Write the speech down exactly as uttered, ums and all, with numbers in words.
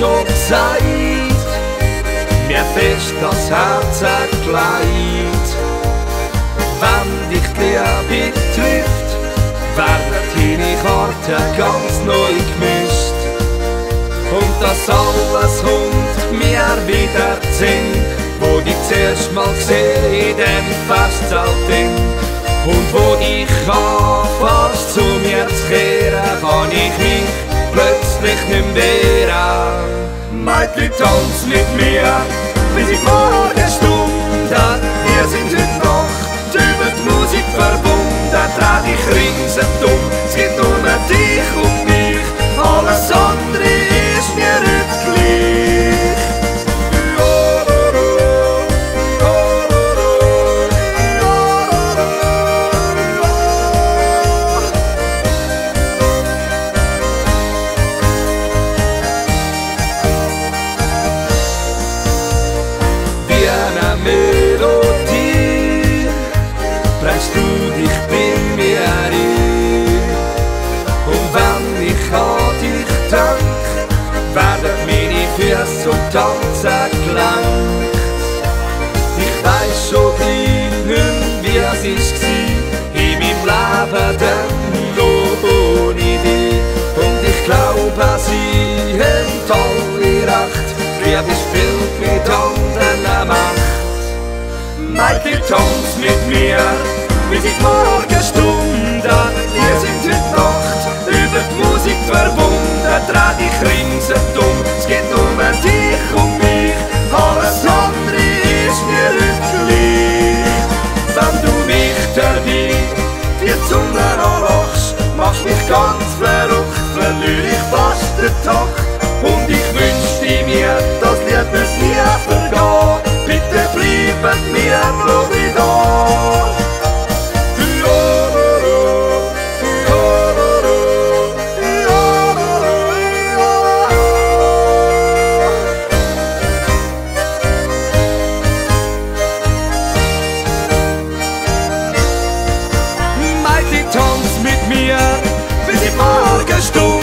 schon gesagt, mir fest das Herz erkleidet. Wenn dich die Liebe trifft, werden deine Karten ganz neu gemischt. Und das alles kommt mir wieder in Sinn, wo ich zuerst mal gesehen in dem Festzelt. Und wo ich fast zu mir zu kehren, kann ich mich plötzlich nicht mehr wehren. Mädchen, tanz mit mir, bis in die Morgenstunde. Wir sind heute Nacht über die Musik verbunden. Dreh dich ringsum, es geht nur um dich und mich. Alles andere ist mir heute gleich. Melodie, bringst du dich bei mir ein. Und wenn ich an dich denk, werden meine Füße zum Tanzen gelenkt. Ich weiss schon gleich nicht, wie es war in meinem Leben dann noch ohne dich. Und ich glaube, sie haben alle recht, Liebe spielt mit anderen Macht. Mädchen, tanz mit mir, bis in die Morgenstunde. Wir sind heute Nacht über die Musik verbunden. Dreh dich ringsum, es geht nur um dich und mich. Alles andere ist mir heute gleich. Wenn du mich dabei die Zunge anlachst, machst mich ganz verrückt, verliere ich fast den Takt. Und ich wünschte mir, das Lied wird nie vergehen. Bitte bleibt mir noch da. Mädchen, tanz mit mir, bis in die Morgenstunde.